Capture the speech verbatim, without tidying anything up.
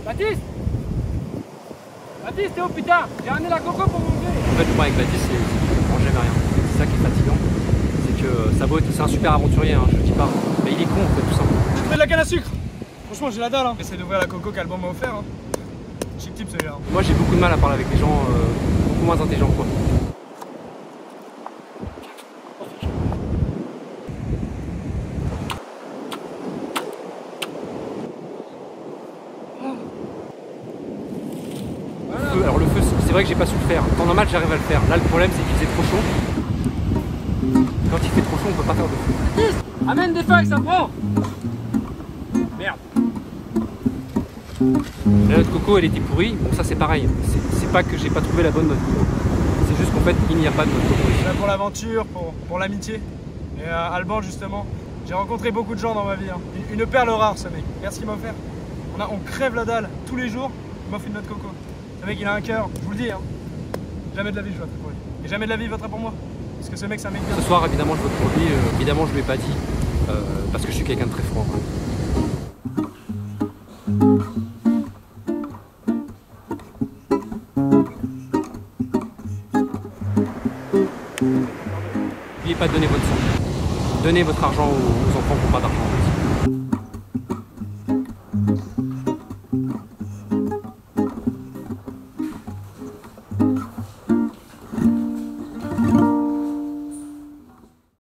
Baptiste Baptiste, t'es où putain? J'ai ramené la coco pour manger. En fait, le problème avec Baptiste, c'est qu'il ne mange jamais rien. C'est ça qui est fatigant. C'est que sa boîte, c'est un super aventurier, hein, je le dis pas. Mais il est con en fait, tout simplement. Je fais de la canne à sucre. Franchement, j'ai la dalle. Hein. J'essaie d'ouvrir la coco qu'Alban m'a offert. Hein. Chic type celui-là. Moi, j'ai beaucoup de mal à parler avec les gens euh, beaucoup moins intelligents que moi. Alors le feu, c'est vrai que j'ai pas su le faire. En temps normal, j'arrive à le faire. Là, le problème, c'est qu'il faisait trop chaud. Quand il fait trop chaud, on peut pas faire de feu. Amène des feuilles, ça prend. Merde. La noix de coco, elle était pourrie. Bon, ça, c'est pareil. C'est pas que j'ai pas trouvé la bonne noix de coco. C'est juste qu'en fait, il n'y a pas de noix de coco. Là pour l'aventure, pour, pour l'amitié. Et euh, Alban, justement, j'ai rencontré beaucoup de gens dans ma vie. Hein. Une, une perle rare, ce mec. Regarde ce qu'il m'a offert. On, a, on crève la dalle tous les jours. Il m'offre une noix de coco. Ce mec, il a un cœur, je vous le dis. Hein. Jamais de la vie, je voterai pour lui. Et jamais de la vie, il votera pour moi. Parce que ce mec, c'est un mec bien. Ce soir, évidemment, je vote pour lui. Euh, évidemment, je lui ai pas dit. Euh, parce que je suis quelqu'un de très froid. N'oubliez pas de donner votre sang. Donnez votre argent aux enfants qui n'ont pas d'argent.